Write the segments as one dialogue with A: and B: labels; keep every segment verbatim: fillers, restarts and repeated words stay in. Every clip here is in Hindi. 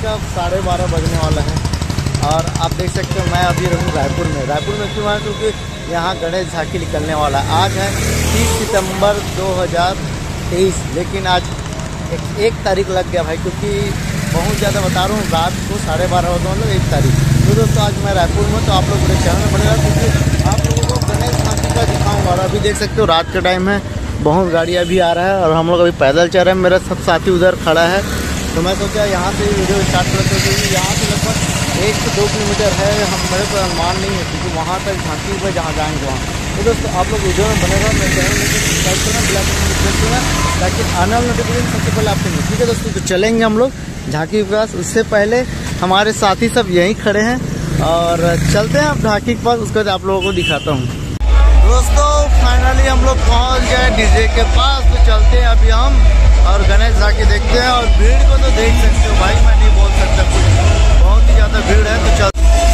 A: का साढ़े बारह बजने वाला है और आप देख सकते हो मैं अभी रहूँ रायपुर में। रायपुर में क्यों है? क्योंकि यहाँ गणेश झांकी निकलने वाला है। आज है तीस सितंबर दो हज़ार तेईस, लेकिन आज एक, एक तारीख लग गया भाई, क्योंकि बहुत ज़्यादा बता रहा हूँ, रात को साढ़े बारह बजे मतलब एक तारीख। तो दोस्तों आज मैं रायपुर में, तो आप लोग मेरे चैनल में पड़ेगा क्योंकि आप लोगों को गणेश झांकी का दिखाऊँगा। और अभी देख सकते हो रात का टाइम है, बहुत गाड़ियाँ भी आ रहा है और हम लोग अभी पैदल चल रहे हैं। मेरा सब साथी उधर खड़ा है, तो मैं सोचा यहाँ से वीडियो स्टार्ट करते हैं क्योंकि यहाँ से लगभग एक से दो किलोमीटर है। हम मेरे को अनुमान नहीं है क्योंकि वहाँ तक झांकी पर जहाँ जाएंगे वहाँ। तो दोस्तों आप लोग वीडियो में बनेगा, मैं चैनल में सब्सक्राइब करना, बेल आइकन में प्रेस करना ताकि आने वाला नोटिफिकेशन सबसे पहले आपको मिले। ठीक है दोस्तों, तो चलेंगे हम लोग झांकी के पास। उससे पहले हमारे साथी सब यहीं खड़े हैं और चलते हैं आप झांकी के पास, उसके बाद आप लोगों को दिखाता हूँ। दोस्तों फाइनली हम लोग पहुँच गए डीजे के पास, तो चलते हैं अभी हम और गणेश झांकी देखते हैं। और भीड़ को तो देख सकते हो भाई, मैं नहीं बोल सकता कुछ, बहुत ही ज़्यादा भीड़ है। तो चल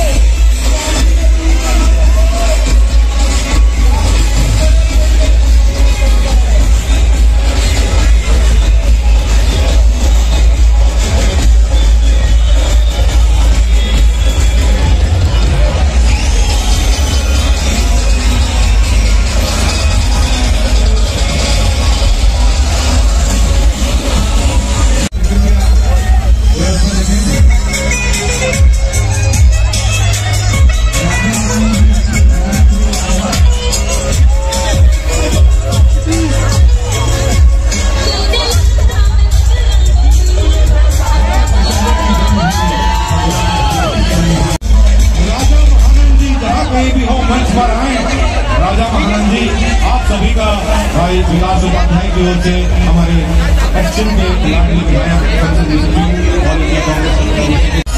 B: राजा महानंद जी, आप सभी का भाई विकास उपाध्याय की ओर से हमारे पश्चिम के